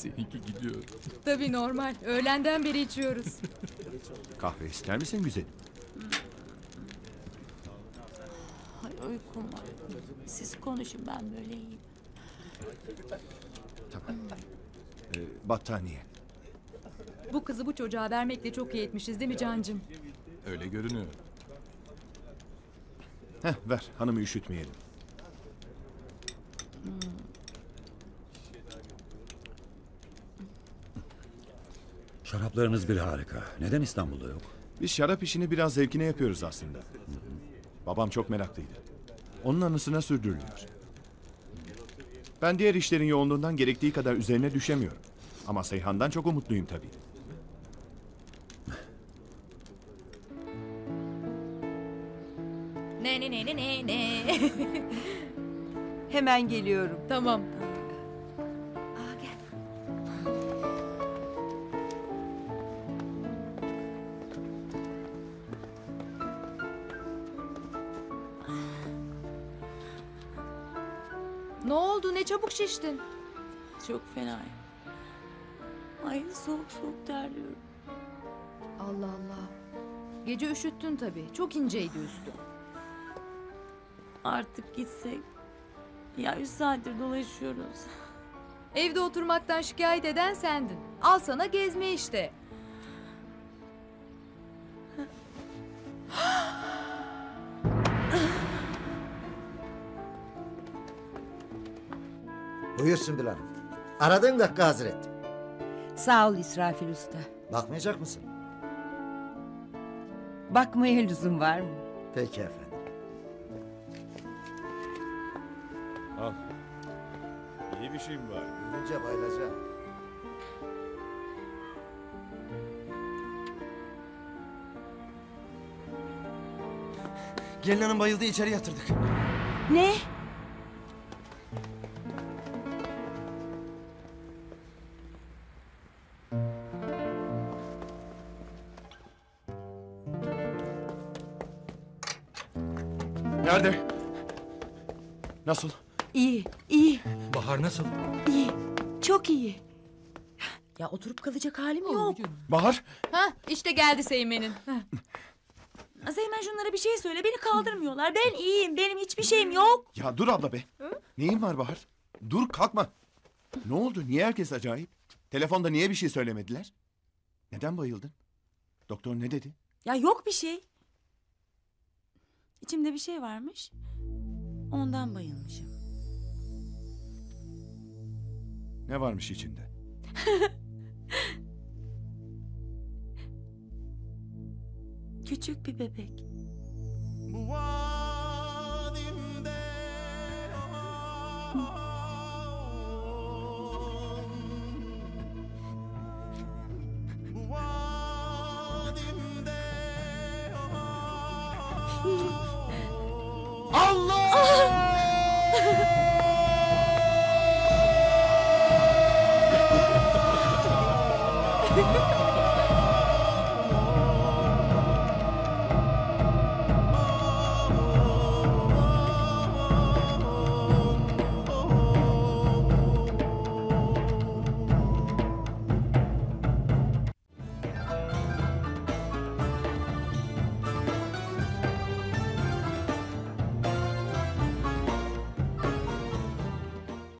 Seninki gidiyor. Tabii normal. Öğlenden beri içiyoruz. Kahve ister misin güzelim? Ay uykum var. Siz konuşun, ben böyle iyiyim. Tamam. Battaniye. Bu kızı bu çocuğa vermekle çok iyi etmişiz değil mi Cancım? Öyle görünüyor. Heh, ver hanımı üşütmeyelim. Şaraplarınız bir harika. Neden İstanbul'da yok? Biz şarap işini biraz zevkine yapıyoruz aslında. Babam çok meraklıydı. Onun anısına sürdürülüyor. Ben diğer işlerin yoğunluğundan gerektiği kadar üzerine düşemiyorum. Ama Seyhan'dan çok umutluyum tabii. Ne. Hemen geliyorum. Tamam. Ne oldu? Ne çabuk şiştin? Çok fenayım. Ay soğuk soğuk terliyorum. Allah Allah. Gece üşüttün tabii. Çok inceydi üstü. Artık gitsek. Ya 3 saattir dolaşıyoruz. Evde oturmaktan şikayet eden sendin. Al sana gezme işte. Buyur Sümbül Hanım. Aradığın dakika hazır ettim. Sağ ol İsrafil Usta. Bakmayacak mısın? Bakmaya lüzum var mı? Peki efendim. Al. İyi bir şey mi var? Gülünce bayılacağım. Gelin hanım bayıldı, içeri yatırdık. Ne? Nerede? Nasıl? İyi, iyi, Bahar nasıl? iyi. Çok iyi. Ya oturup kalacak halim yok. Bahar? Hah işte geldi Seymen'in. Seymen şunlara bir şey söyle, beni kaldırmıyorlar. Ben iyiyim, benim hiçbir şeyim yok. Ya dur abla be. Neyin var Bahar? Dur kalkma. Ne oldu? Niye herkes acayip? Telefonda niye bir şey söylemediler? Neden bayıldın? Doktor ne dedi? Ya yok bir şey. İçimde bir şey varmış. Ondan bayılmışım. Ne varmış içinde? Küçük bir bebek.